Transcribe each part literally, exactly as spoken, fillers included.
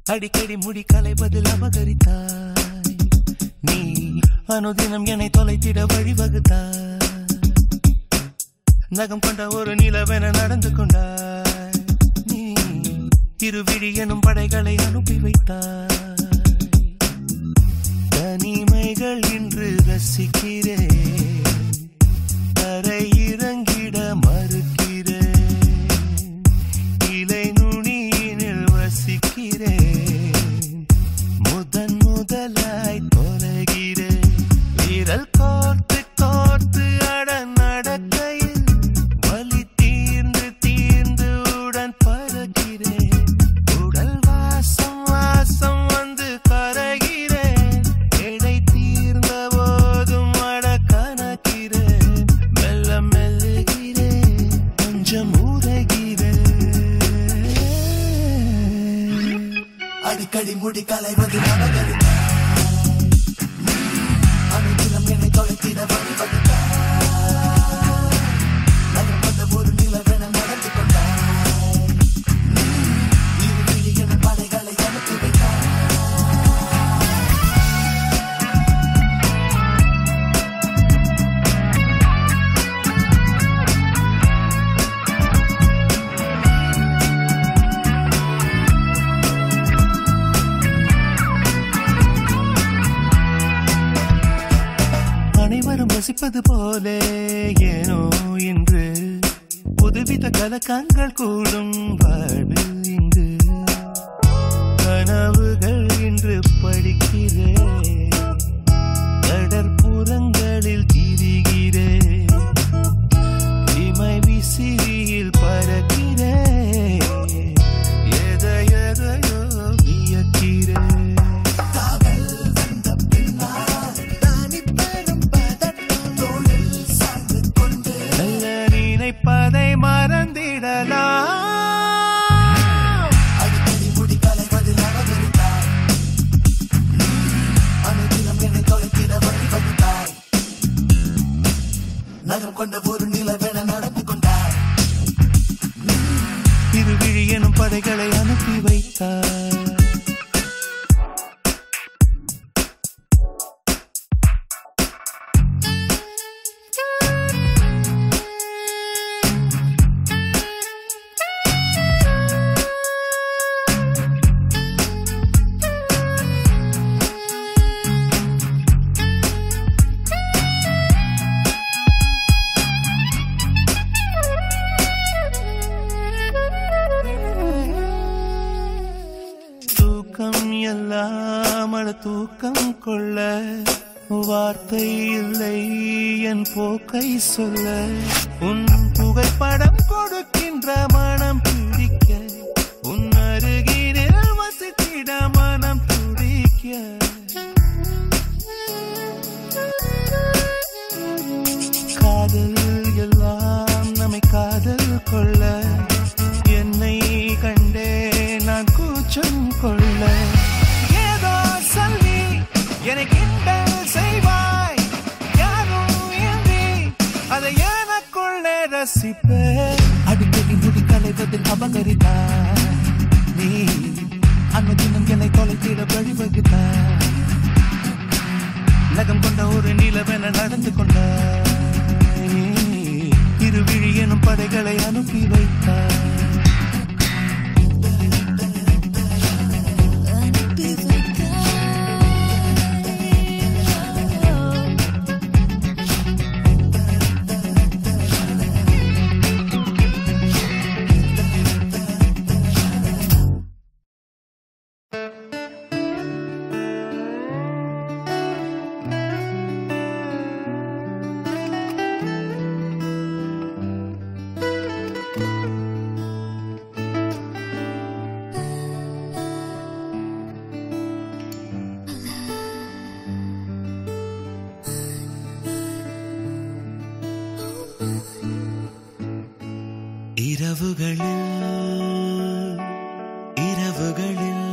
அடிக்கடி முடி கலைப்பதில் அபகரித்தாய் நீ அனுதினம் என்னை தொலைத்திட வழிவகுத்தாய் நகம் கொண்ட ஒரு நிலவென நடந்து கொண்டாய் நீ இருவிழி எனும் படைகளை அனுப்பி வைத்தாய் தனிமைகள் இன்று ரசிக்கிறேன் தரை இறங்கிட மறுக்கிறேன் இலை நுனியினில் வசிக்கிறேன் முதன் முதலாய் தொலைகிறேன் விரல் கோர்த்து கோர்த்து அட நடக்கையில் வலி தீர்ந்து தீர்ந்து உடன் பறக்கிறேன் உடல் வாசம் வாசம் வந்து கரைகிறேன் எடை தீர்ந்த போதும் அட கணக்கிறேன் மெல்ல மெல்லுகிறேன் கொஞ்சம் உரைகிறேன் அடிக்கடி முடி கலைவது அபகரித்தாய் அனுதினம் என்னை தொலைத்திட வழிவகுத்தாய் நகம் கொண்ட ஒரு நிலவென நடந்து கொண்டாய் இருவிழி எனும் படைகளை அனுப்பி வைத்தாய் அனைவரும் ரசிப்பது போலே ஏனோ இன்று புதுவித கலக்கங்கள் கூடும் வாழ்வில் இங்கு கனவுகள் இன்று படிக்கிறேன் கடற்புறங்களில் திரிகிறேன் இமை விசிறியில் பறக்கிறேன் எதை எதையோ வியக்கிறேன் பதை மறந்திடலாம் அடிக்கடி முடி கலைவதில் அபகரித்தாய் அனுதினம் என்னை தொலைத்திட வழிவகுத்தாய் நகம் கொண்ட ஒரு நிலவென நடந்து கொண்டாய் இருவிழி எனும் படைகளை அனுப்பி வைத்தாய் எல்லாம் அட தூக்கம் கொள்ள வார்த்தை இல்லை என் போக்கை சொல்ல உன் புகைப்படம் கொடுக்கின்ற மனம் பிடிக்க உன் அருகினில் வசித்திட மனம் துடிக்க காதல் எல்லாம் நம்மை காதல் கொள்ள என்னை கண்டே நான் கூச்சம் கொள்ள ஏதோ சொல்லி என்னை கிண்டல் செய்வாய் யாரும் இன்றி அதை எனக்குள்ளே ரசிப்பேன் அடிக்கடி முடி கலைவதில் அபகரித்தாய் நீ அனுதினம் என்னை தொலைத்திட வழிவகுத்தாய் நகம் கொண்ட ஒரு நிலவென நடந்து கொண்டாய் இருவிழி எனும் படைகளை அனுப்பி வைத்தாய் இரவுகளில் இரவுகளில்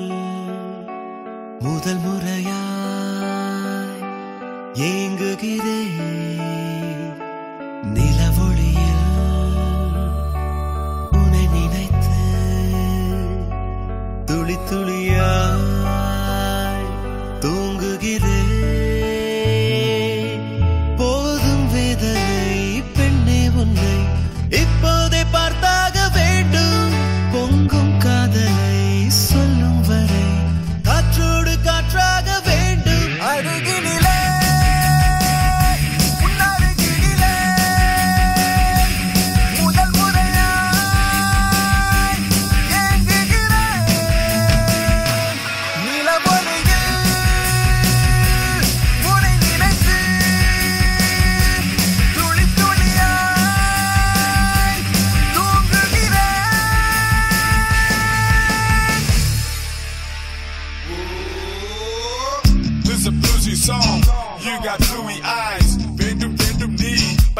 முதல் முறையாய் ஏங்குகிறேன் நிலவொளியில் உன்னை நினைத்து துளி துளிய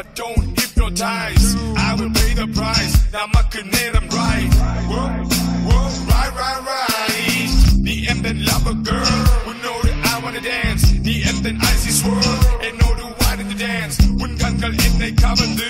but don't hypnotize. I will pay the price. நமக்கு நேரம் right. Whoa, whoa, right, right, right. நீ எந்த lover girl, உன்னோடு I wanna dance. நீ எந்த icy swirl, என்னோடு why did you dance? உன் கண்கள் என்னை கவர்ந்து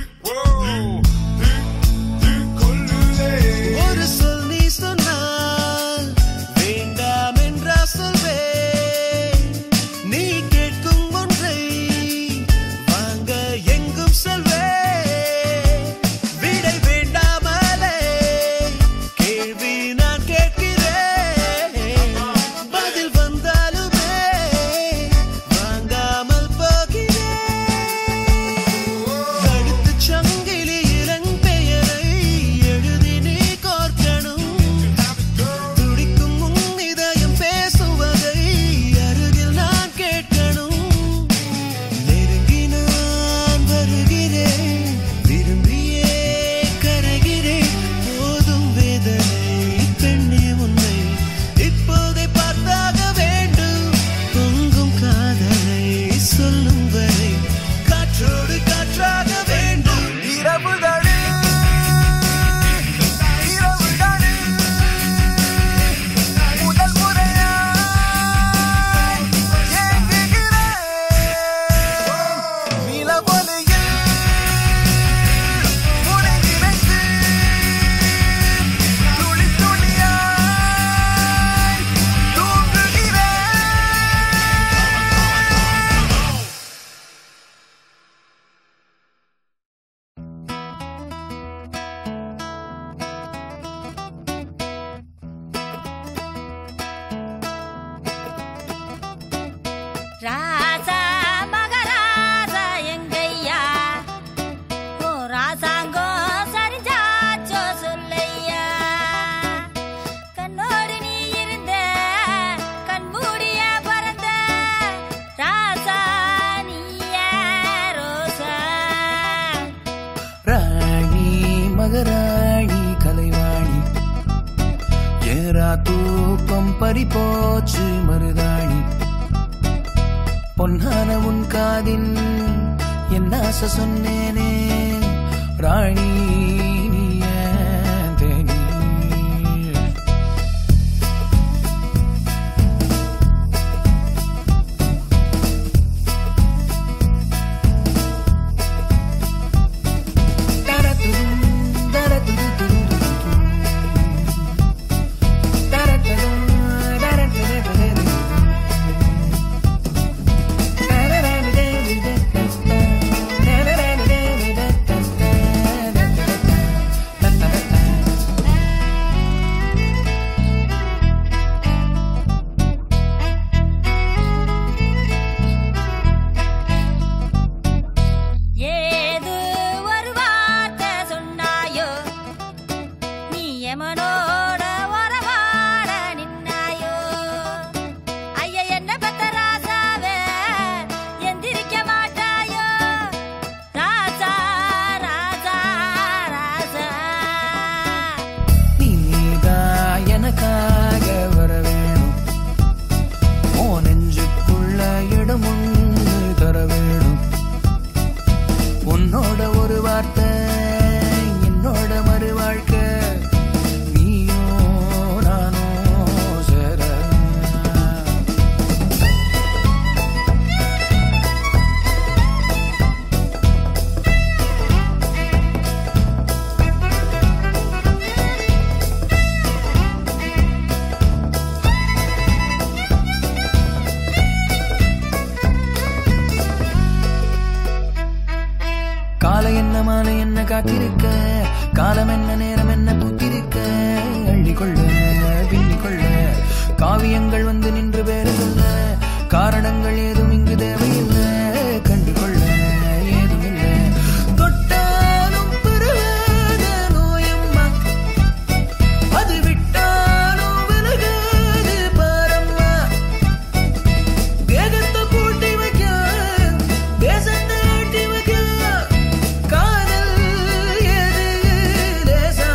ஒரு சொல் நீ சொன்னால் வேண்டாம் என்றா சொல்வேன். நீ கேட்கும் ஒன்றை வாங்க எங்கும் செல்வேன். விடை வேண்டாமலே கேள்வி நான் கேட்கிறேன். பதில் வந்தாலுமே வாங்காமல் போகிறேன். கழுத்துச் சங்கிலி இளங் பெயரை எழுதி நீ கோர்க்கணும். துடிக்கும் உன் இதயம் பேசுவதை அருகில் நான் கேட்கணும். நெருங்கி நான் வருகிறேன், விரும்பியே கரைகிறேன். போதும் வேதனை பெண்ணே உன்னை இப்போதே பார்த்தாக வேண்டும். பொங்கும் காதலை சொல்லும் வரை காற்றோடு காற்றாக வேண்டும். இரவுகளே இரவுகளே முதல் முறையாய் ஏங்குகிறேன். நிலவொளியில் உன்னை நினைத்து துளி துளியாய் தூங்குகிறேன். ராசா மகராசா எங்கையா, ஓ ராசாங்கோ சரிஞ்சாச்சோ சொல்லையா. கண்ணோடு நீ இருந்த கண்மூடிய பறந்த ராசா நீய ரோசா. ராணி மகராணி கலைவாணி ஏரா தூக்கம் பறிபோச்சு மருதாணி. பொன்னான உன் காதில் என் ஆசை சொன்னேனே ராணி நீ ஏன் தேனி. ஏது ஒரு வார்த்தை சொன்னாயோ, நீ எமனோட உறவாட நின்னாயோ. ஐய என்ன பெத்த ராசாவே எந்திரிக்க மாட்டாயோ. ராசா ராசா ராசா. நீதான் எனக்காக வர வேணும். ஓ நெஞ்சுக்குள்ள இடம் ஒன்று தர வேணும். உன்னோட ஒரு வார்த்தை என்னோட மறு வாழ்க்கை. நீயோ நானோ சேர. காலை என்ன மாலை என்ன காத்திருக்க, காலம் என்ன நேரம் என்ன பூத்திருக்க. அள்ளிக்கொள்ள பின்னிக்கொள்ள காவியங்கள் வந்து நின்று பேர சொல்ல. காரணங்கள் ஏதும் இங்கு தேவையில்லை, கண்டுகொள்ள ஏதும் இல்லை. தொட்டாலும் பெருகாத நோயம்மா, அது விட்டாலும் விலகாது பாரம்மா. தேகத்தை பூட்டி வைக்க, தேசத்தை ஆட்டி வைக்க. காதல் எது லேசா.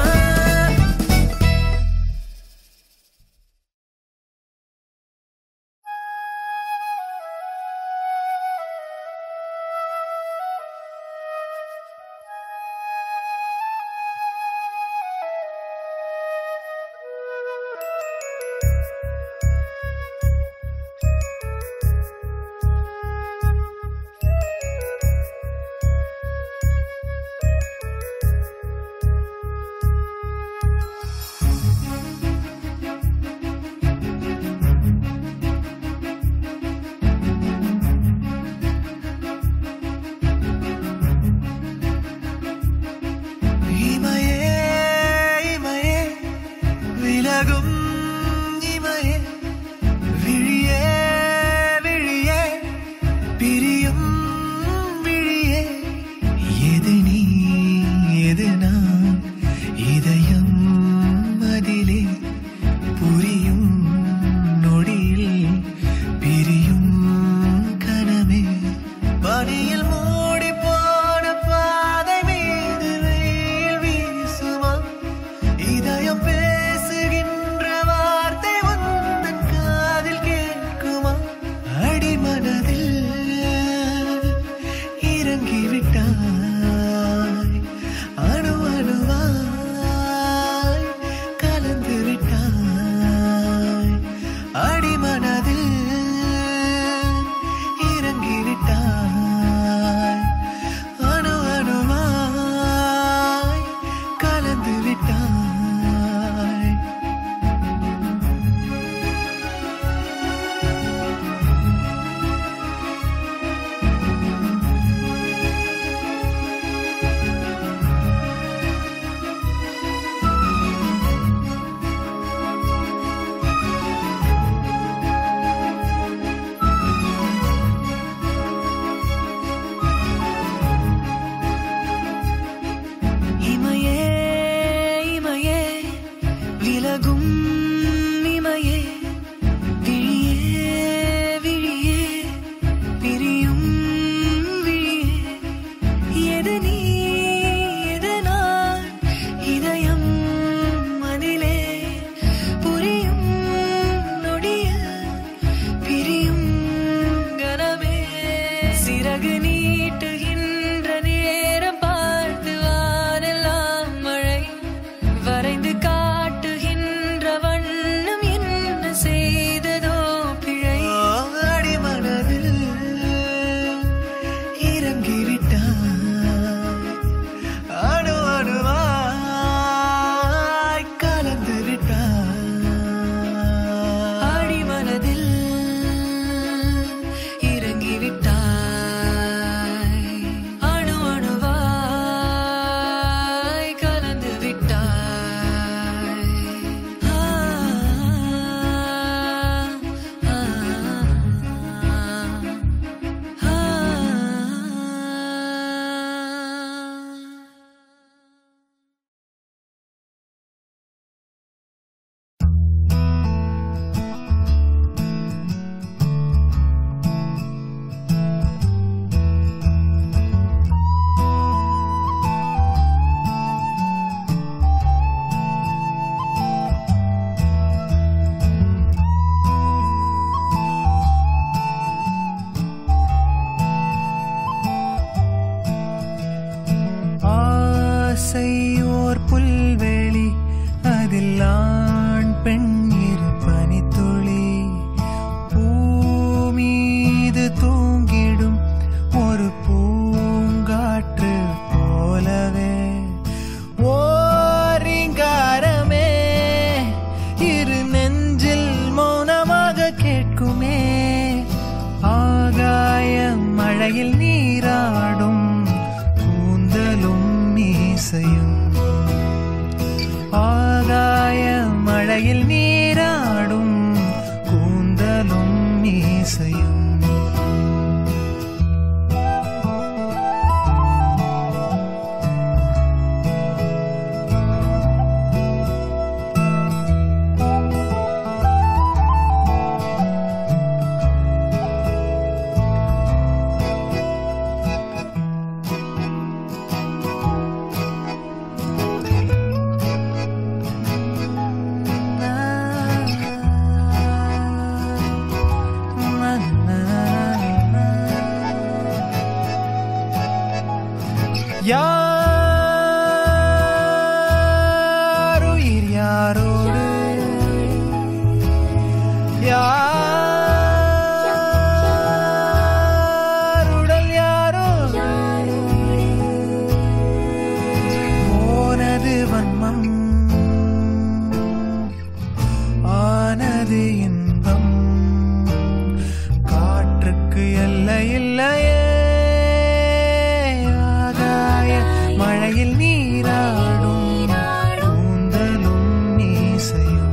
மழையில் நீராடும் கூந்தலும் மீசையும் ஆகாய மழையில் நீராடும் கூந்தலும் மீசையும் யாருயிர் யாரோடு யாருடல் யாரோடு போனது வன்மம் ஆனது இன்பம் காற்றுக்கு எல்லை இல்லையே மழையில் நீராடும் கூந்தலும் மீசையும்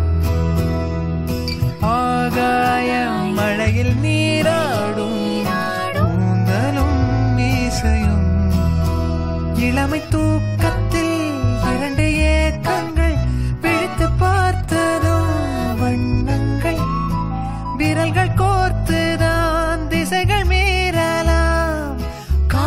ஆகாய மழையில் நீராடும் கூந்தலும் மீசையும் இளமை தூக்கத்தில் இரண்டு ஏக்கங்கள் பிடித்து பார்த்ததும் வண்ணங்கள் விரல்கள் கோர்த்துதான் திசைகள் மீறலாம்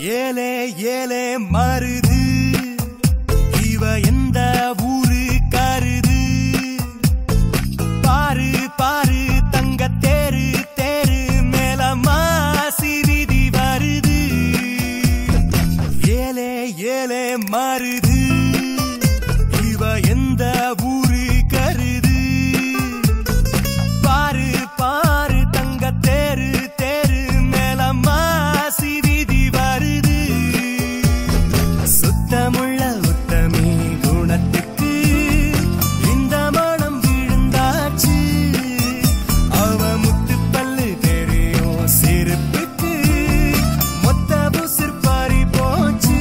ஏலே ஏலே மருது இவ எந்த ஊரு கருது பாரு பாரு தங்க தேரு தேரு மேல மாசி வீதி வருது ஏலே ஏலே மருது இவ எந்த ஊரு கருது பாரு பாரு தங்க தேரு தேரு மேல மாசி வீதி வருது சுத்தமுள்ள உத்தமி குணத்துக்கு இந்த மனம் விழுந்தாச்சு அவ முத்து பல்லு தெரியும் சிரிப்புக்கு மொத்த புசிற்பாரி போச்சு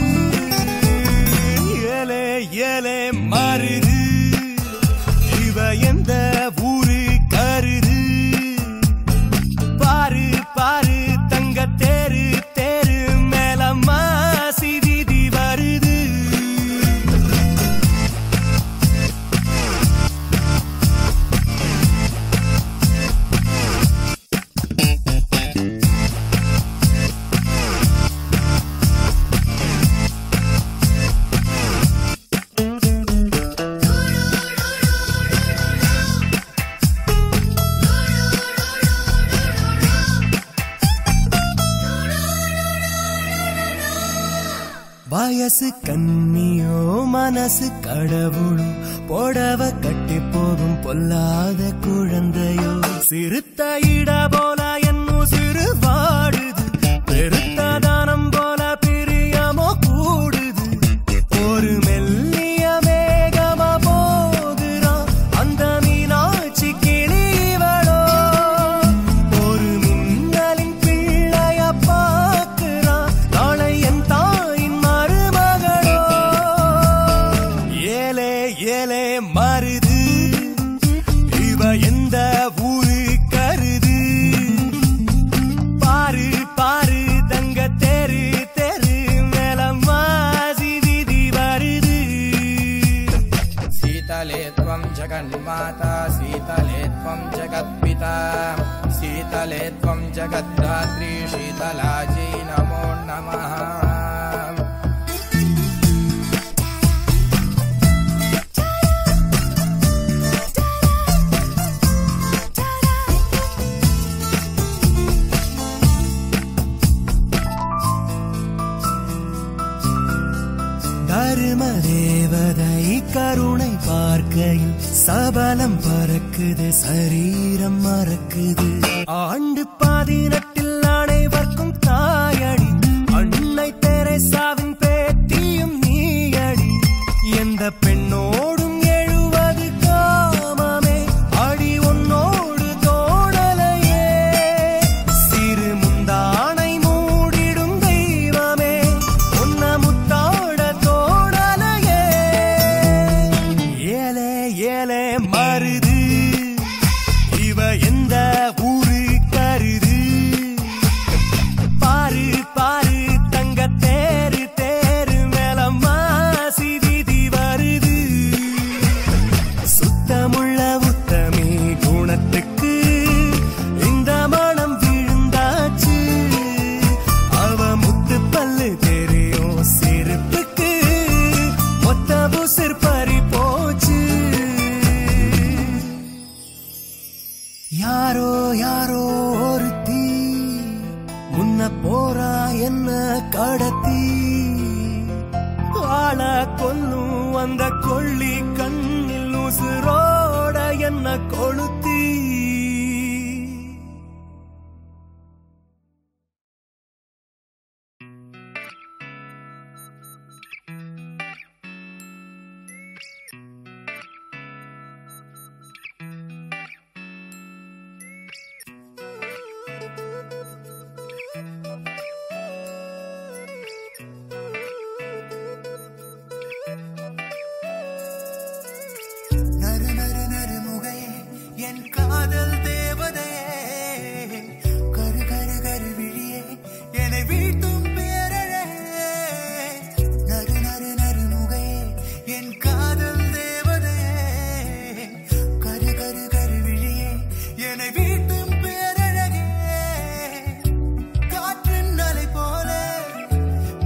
ஏலே ஏலே மருது இவ எந்த ஊரு கருது பாரு பாரு தங்க தேரு தேரு மேல மாசி வீதி வருது வயசு கண்ணியோ மனசு கடவுளோ போடவ கட்டி போகும் பொல்லாத குழந்தையோ சிறுத்த இட போல என்னும் சிறு வாடுது பெருத்த தானம் போல பிரியமோ கூடுது ஒரு மெல்லிய மேகமா போகிறான் அந்த மீனாட்சி கிளிவளோ ஒரு மின்னலின் பிள்ளைய பார்க்கிறான் நாளை என் தாயின் மருமகளோ ஏலே ஏலே மருது இவ எந்த ஊரு கருது பாரு பாரு தங்க தேரு தேரு மேல மாசி வீதி வருது शीतले त्वं जगन्माता शीतले त्वं जगत्पिता शीतले त्वं जगद्धात्री शीतलाजी नमो नमः தர்ம தேவதை கருணை பார்க்கையில் சபலம் பறக்குது சரீரம் மறக்குது ஆண்டு பதினெட்டில் அனைவர்க்கும் தாயடி அன்னை தெரேசாவின் பேத்தியும் நீயடி எந்த பெண்ணோடும் எழுவது காமமே அடி உன்னோடு தோணலையே சிறு முந்தானை மூடிடும் தெய்வமே உன்ன முத்தாட தோணலையே ஏலே ஏலே மருது இவ எந்த ஊரு கருது பாரு பாரு தங்க தேரு தேரு மேல மாசி வீதி வருது சுத்தமுள்ள உத்தமி குணத்துக்கு இந்த மனம் விழுந்தாச்சு அவ முத்து பல்லு தெரியும் சிரிப்புக்கு மொத்த புசிற்பறி போச்சு யாரோ யாரோ ஒருத்தி முன்ன போறா என்ன கடத்தி ஆள கொல்லும் அந்த கொள்ளி கண்ணில் உசுரோட என்ன கொளுத்தி நறு நறு நறு முகையே என் காதல் தேவதையே கரு கரு கரு விழியே என்னை வீட்டும் பேரழகே நறு நறு நறு முகையே என் காதல் தேவதையே கரு கரு கரு விழியே என்னை வீட்டும் பேரழகே காற்றின் அலை போல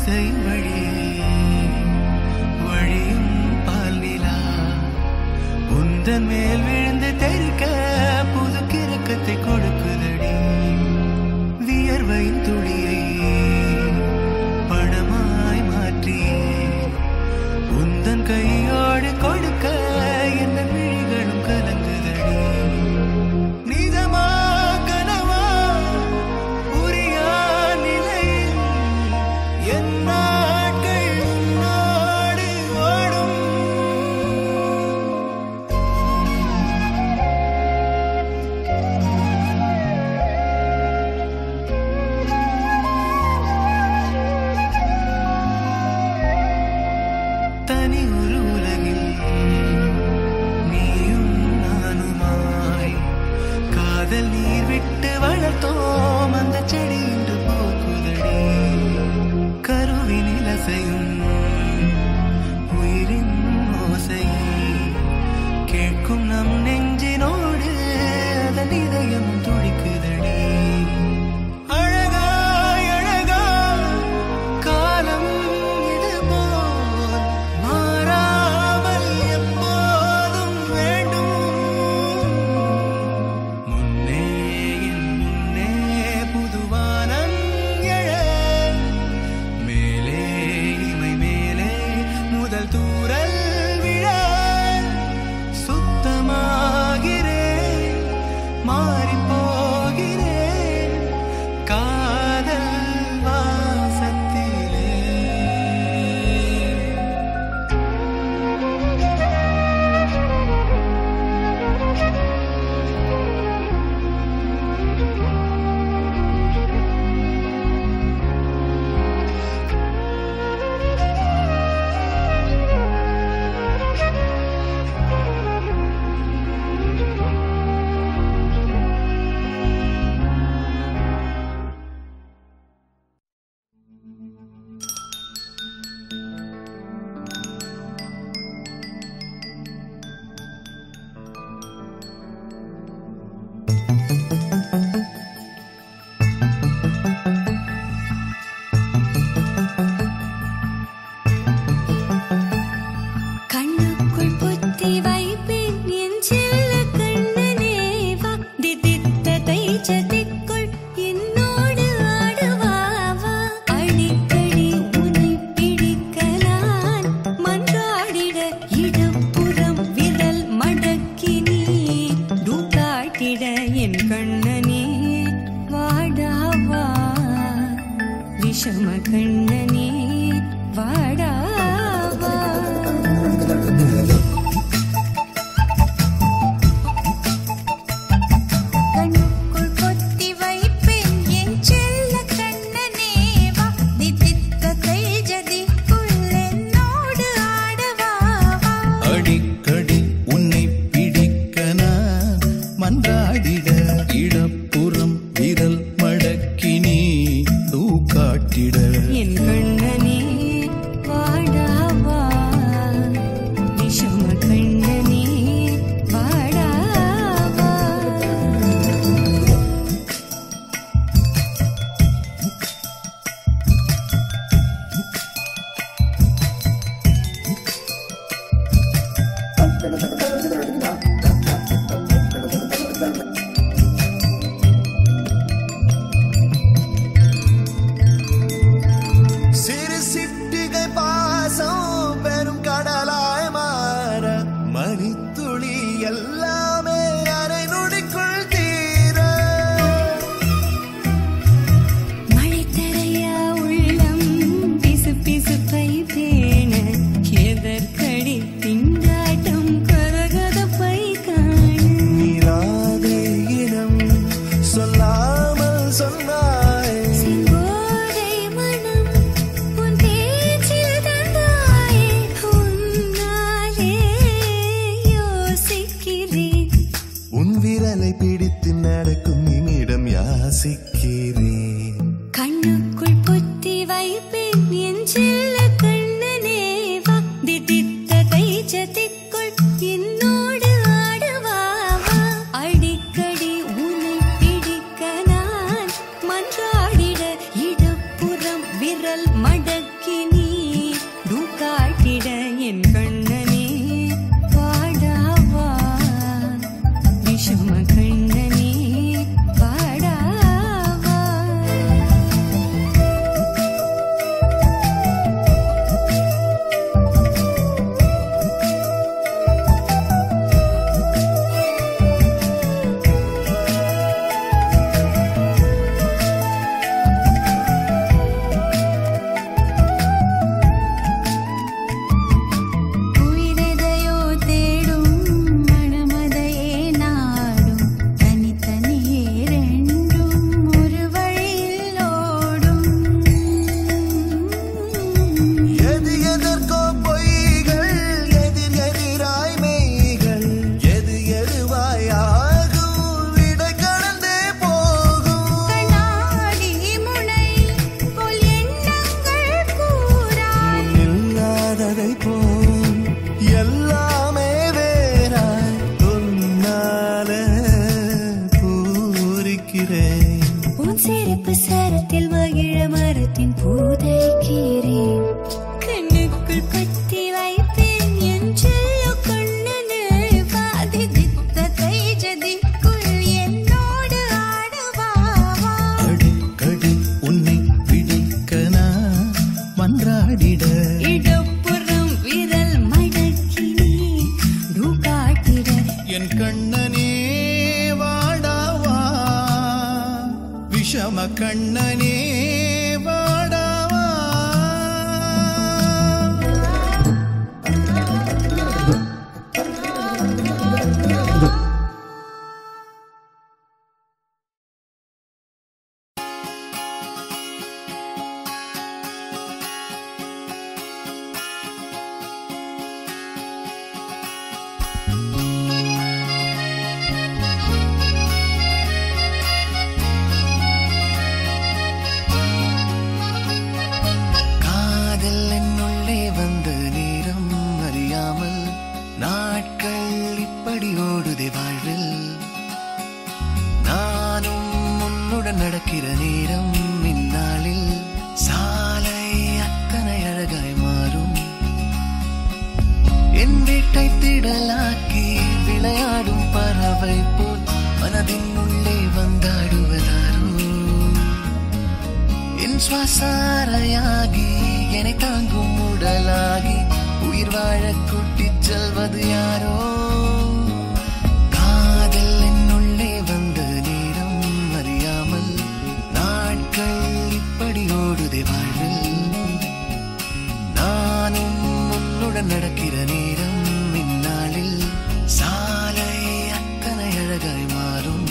ஆசையின் வழியே வழியும் பால் நிலா உந்தன் மேல் விழுந்து தெரிக்க புது கிறக்கத்தை கொடுக்குதடி வியர்வையின் துளியை படமாய் மாற்றி உந்தன் கையோடு கொடுக்க என்ன விழிகளும் கலங்குதடி நிஜமா கனவா புரியா நிலையில் என் நாட்கள் உன்னோடு ஓடும் தனி ஒரு உலகில் நீயும் நானுமாய் காதல் நீர் விட்டு வளர்த்தோம் அந்த செடி இன்று போக்குதடி கருவினில் அசையும் உயிரின் ஓசை கேட்கும் நம் நெஞ்சினோடு அதன் இதயம் துடிக்குதடி அழகாய் அழகாய் காலம் இதுபோல் மாறாமல் எப்போதும் வேண்டும் முன்னே என் முன்னே புதுவானம் எழ மேலே இமை மேலே முதல் தூரல் விழ சுத்தமாகிறேன் மாறிப் போகிறேன் காதல் வாசத்திலே கண்ணுக்குள் புத்தி வைப்பேன் என் செல்ல கண்ணனே வா திதித்த தைச்சதிக்குள் என்னோடு ஆடுவாவா அடிக்கடி உன்னை பிடிக்கலான் மன்றாடிட இடப்புறம் விரல் மடக்கி நீ தூக்காட்டிட என் கண்ணனே வாடாவா விஷம கண்ணனே வாடாவா கண்ணுக்குள் பொத்தி வைப்பேன் என் செல்ல கண்ணனே வா திதித்த தைஜதிக்குள் என்னோடு ஆடவா அடிக்கடி உன்னை பிடிக்க நான் மன்றாடிட இடப்புறம் விரல் மடக்கி நீ தூக்காட்டிட என் கண்ணனே வாடாவா விஷம கண்ணனே வாடாவா சிறு சிட்டிகை பாசம் பெரும் கடலாய் மாற மணித்துளி எல்லாமே அரை நொடிக்குள் தீர மழை தரையா உள்ளம் பிசு பிசுப்பை பேண எதற்கடி திண்டாட்டம் கரகதப்பை காண நீராதே இனம் சொல்லாமல் சொன்னாய் சிங்கோதை மனம் உன் பேச்சில் தந்தாயே உன்னாலே யோசிக்கிறேன் உன் விரலை பிடித்து நடக்கும் நிமிடம் யாசிக்கிறேன் கண்ணுக்குள் பொத்தி வைப்பேன் என் செல்ல கண்ணனே வா திதித்த தைச்சதிக்குள் என்னோடு ஆடவா அடிக்கடி உன்னை பிடிக்க நான் மன்றாடிட இடப்புறம் விரல் மடக்கி நிற்கிறேன். உன் சிரிப்பு சரத்தில் மகிழ மரத்தின் பூதைக்கிறேன். கண்ணுக்குள் கொத்தி வைப்பேன் என் செல்ல கண்ணனே. பாதி தித்த கைஜதிக்குள் என்னோடு ஆடவாவா. அடிக்கடி உன்னை பிடிக்க நான் மன்றாடிட இடப்புறம் விரல் மடக்கி நீ காட்டிட. என் கண்ணனே வாடாவா, விஷம கண்ணனே வாடாவா. காதல் என்னுள்ளே வந்த நேரம் அறியாமல் நாட்கள் இப்படி ஓடுதே வாழ்வில். நானும் உன்னுடன் நடக்கிற நேரம் இந்நாளில் சாலை அத்தனை அழகாய் மாறும். என் வீட்டை திடலாக்கி விளையாடும் பறவை போல் மனதின் உள்ளே வந்தாடுவதாரோ. என் சுவாசாரையாகி என்னை தாங்கும் உடலாகி உயிர் வாழ கூட்டிச் செல்வது யாரோ. காதல் என்னுள்ளே வந்த நேரம் அறியாமல் நாட்கள் இப்படி ஓடுதே வாழ்வில். நானும் உன்னுடன் நடக்கிற நேரம் இந்நாளில் சாலை அத்தனை அழகாய் மாறும்.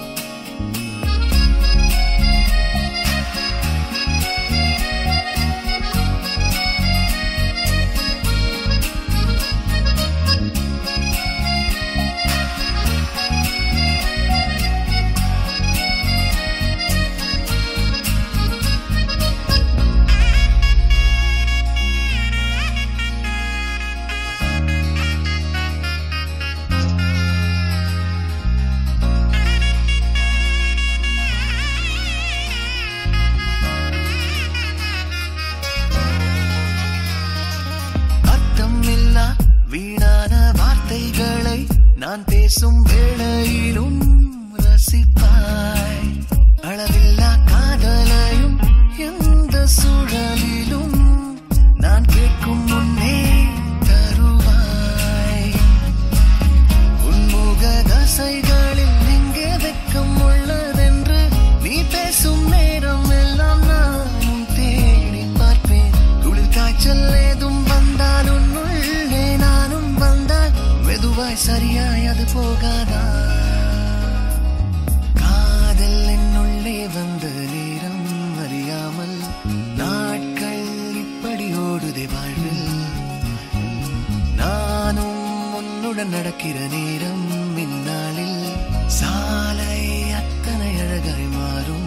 வீணான வார்த்தைகளை நான் பேசும் வேளையிலும் ரசிப்பாய். அளவில்லா காதலையும் எந்த சூழலிலும் நான் கேட்கும் முன்னே தருவாய். உன்முக தசைகளில் எங்கே வெட்கம் உள்ளதென்று நீ பேசும் நேரம் எல்லாம் நானும் தேடி பார்ப்பேன். குளிர் காய்ச்சல் ஏதும் வந்தால் உன்னுள்ளே நானும் வந்தால் மெதுவாய் சரியாய் அது போகாதா. காதல் என்னுள்ளே வந்த நேரம் அறியாமல் நாட்கள் இப்படி ஓடுதே வாழ்வில். நானும் உன்னுடன் நடக்கிற நேரம் இந்நாளில் சாலை அத்தனை அழகாய் மாறும்.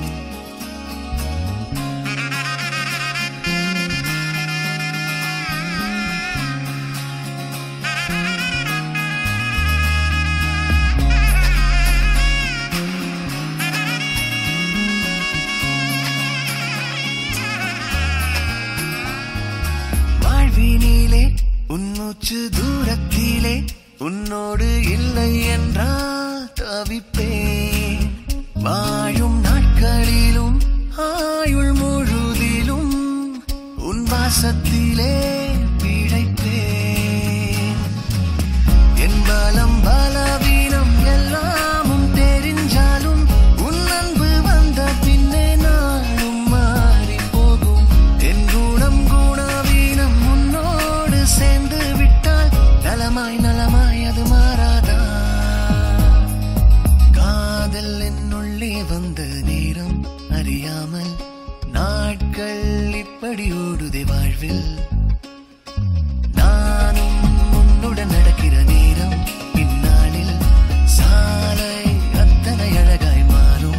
வாழ்வினிலே உன்மூச்சு தூரத்திலே உன்னோடு இல்லை என்றால் தவிப்பேன். வாழும் நாட்களிலும் ஆயுள் முழுதிலும் உன் வாசத்திலே பிழைப்பேன். என் பலம் பலவீனம் எல்லாமும் தெரிஞ்சாலும் உன் அன்பு வந்த பின்னே நானும் மாறி போகும். என் குணம் குணவீனம் உன்னோடு சேர்ந்து விட்டால் நலமாய் நலமாய் அது மாறாதா. காதல் என்னுள்ளே வந்த நேரம் அறியாமல் நாட்கள் இப்படி ஓடுதே வாழ்வில். நானும் உன்னுடன் நடக்கிற நேரம் இந்நாளில் சாலை அத்தனை அழகாய் மாறும்.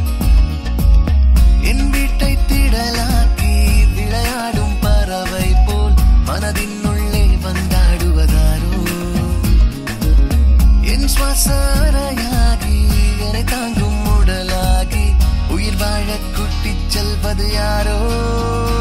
என் வீட்டை திடலாக்கி விளையாடும் பறவை போல் மனதின் உள்ளே வந்தாடுவதாரோ. என் சுவாசாரையாகி என்னை தாங்கும் உடலாகி யாரோ